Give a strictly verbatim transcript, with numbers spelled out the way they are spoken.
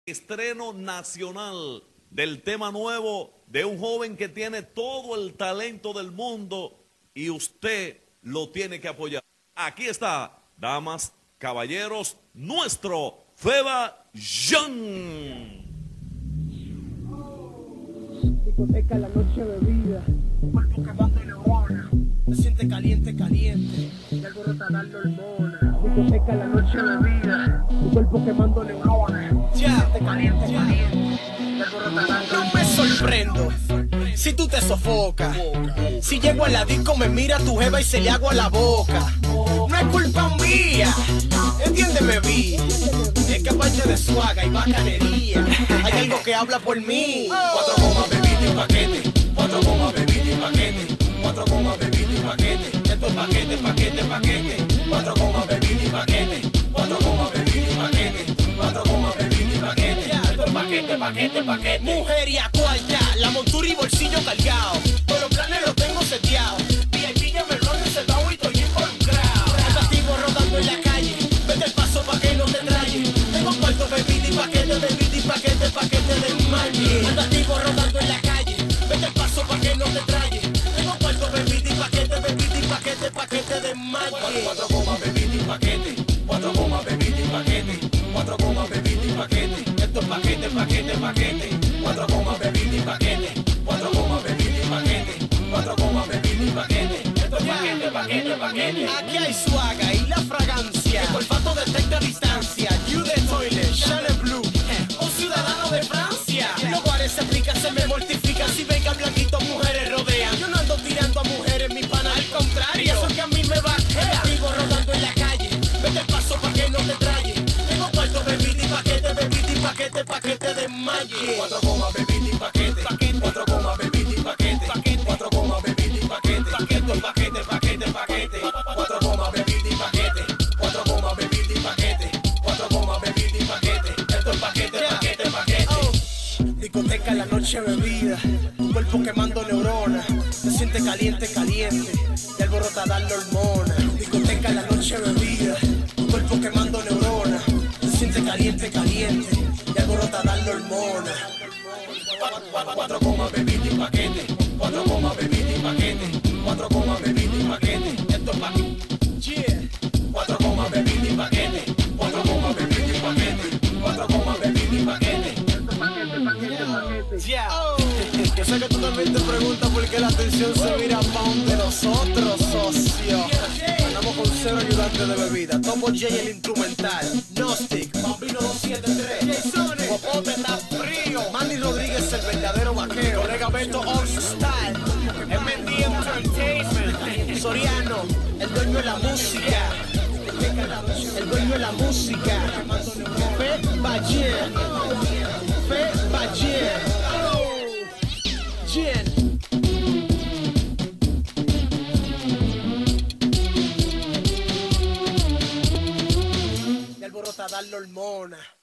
Estreno nacional del tema nuevo de un joven que tiene todo el talento del mundo y usted lo tiene que apoyar. Aquí está, damas, caballeros, nuestro Feba Young. Discoteca, la noche bebida, cuerpo quemando neurona, se siente caliente, caliente, y alborota darle hormona. Discoteca, la noche bebida, tu cuerpo quemando neurona, se siente caliente, caliente, y alborota darle. No me sorprendo si tú te sofocas. Si llego a la disco me mira tu jeva y se le hago a la boca. No es culpa mía, entiéndeme bien. Es que aparte de suaga y bacanería, hay algo que habla por mí. Cuatro gomas, bebida y paquete. Cuatro gomas, bebida y paquete. Cuatro gomas, bebida y paquete. Esto es paquete, paquete, paquete. Cuatro gomas, bebida y paquete. Cuatro gomas, bebida y paquete. Cuatro gomas, bebida y paquete. Esto es paquete, paquete, paquete. Mujer y a cuarta, la montura y bolsillo cargado. Todos los planes los tengo seteados. V I P ya me lo han reservado y estoy involucrado. Activo rodando en la calle. Vete el paso pa' que no te traye. Tengo cuarto, bebida y paquete, bebida y paquete, paquete de malle. Ando activo rodando en la calle. Vete el paso pa' que no te traye. Tengo cuarto, bebida y paquete, bebida y paquete, paquete de malle. Cuatro gomas, bebida y paquete. Cuatro gomas, bebida y paquete. Cuatro gomas, bebida y paquete. Esto es paquete, paquete, paquete. Cuatro gomas, bebida y paquete. Cuatro gomas, bebida y paquete. Cuatro gomas, bebida y paquete. Esto es paquete, paquete, paquete. Aquí hay suaga y la fragancia. El olfato detecta distancia. You the toilet, Chanel Blue. Un ciudadano de Francia. Los bares se aplican, se me mortifican. Si vengan blanquitos, mujeres rodean. Yo no ando tirando a mujeres, mi pana. Al contrario, y eso que a mí me va. Activo rodando en la calle. Vete el paso pa' que no te traye. Tengo cuarto, bebida y paquete, bebida y paquete, paquete de malle. Cuatro gomas, bebida y paquete. Cuatro gomas, bebida y paquete. Cuatro gomas, bebida y paquete. Esto es paquete, paquete, paquete. Cuatro gomas, bebida y paquete. Cuatro gomas, bebida y paquete. Cuatro gomas, bebida y paquete. Esto es paquete, paquete, paquete. Discoteca, la noche bebida, tu cuerpo quemando neuronas, se siente caliente, caliente, y alborota darle hormona. Discoteca, la noche bebida, tu cuerpo quemando neuronas, se siente caliente, caliente, y alborota darle hormona. Cuatro gomas, bebida y paquete. Cuatro gomas, bebida y paquete. Cuatro gomas, bebida y paquete. Esto es paquete. Yeah. Cuatro gomas, bebida y paquete. Cuatro gomas, bebida y paquete. Cuatro gomas, bebida y paquete. Yeah. Oh. Yo sé que tú también te preguntas por qué la atención se mira pa' un de nosotros, socio. Andamos con cero ayudantes de bebida. Topo J el instrumental. Gnostic, Bambino dos siete tres. Popote está frío. Manny Rodríguez el verdadero vaquero. Colega Beto All Style. M D Entertainment. Soriano, el dueño de la música. El dueño de la música. Fe Bayer. Fe Bayer. Jen. Y alborota darle hormona.